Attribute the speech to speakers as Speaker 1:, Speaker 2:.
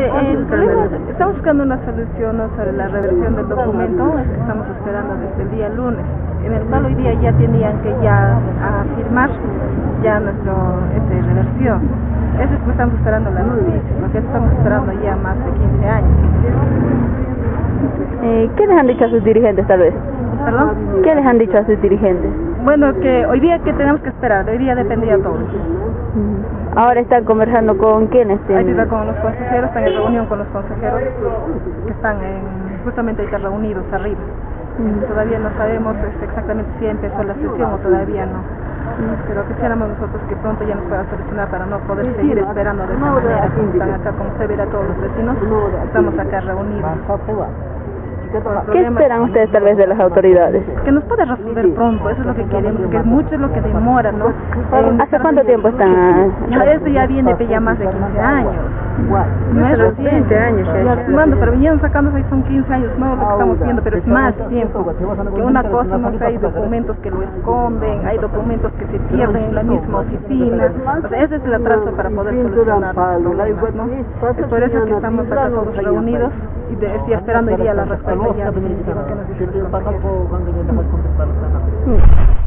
Speaker 1: el problema es, estamos buscando una solución, ¿no?, sobre la reversión del documento. Estamos esperando desde el día lunes, en el cual hoy día ya tenían que firmar ya nuestro reversión. Eso es que estamos esperando la noticia, porque estamos esperando ya más de 15 años.
Speaker 2: ¿Qué les han dicho a sus dirigentes, tal vez?
Speaker 1: ¿Perdón?
Speaker 2: ¿Qué les han dicho a sus dirigentes?
Speaker 1: Bueno, que hoy día que tenemos que esperar, hoy día dependía todo.
Speaker 2: Ahora están conversando con quiénes.
Speaker 1: Ahí está con los consejeros, están en reunión con los consejeros que están justamente ahorita reunidos arriba. Todavía no sabemos exactamente si empezó la sesión o todavía no. Pero quisiéramos nosotros que pronto ya nos pueda solucionar para no poder seguir esperando de esta manera. Están acá, como usted verá, todos los vecinos, estamos acá reunidos.
Speaker 2: ¿Qué esperan ustedes tal vez de las autoridades?
Speaker 1: Que nos pueda resolver pronto, eso es lo que queremos, que mucho es lo que demora, ¿no?
Speaker 2: ¿Hace cuánto tiempo están?
Speaker 1: Esto ya viene de ya más de 15 años. No es reciente.
Speaker 2: 20 años
Speaker 1: Pero vinieron sacándose ahí son 15 años, no lo que estamos viendo, pero es más tiempo. Que una cosa, no sé, hay documentos que lo esconden, hay documentos que se pierden en la misma oficina. O sea, ese es el atraso para poder solucionar los problemas, ¿no? Es por eso que estamos acá todos reunidos y esperando hoy día la respuesta ya definitiva que nos dice.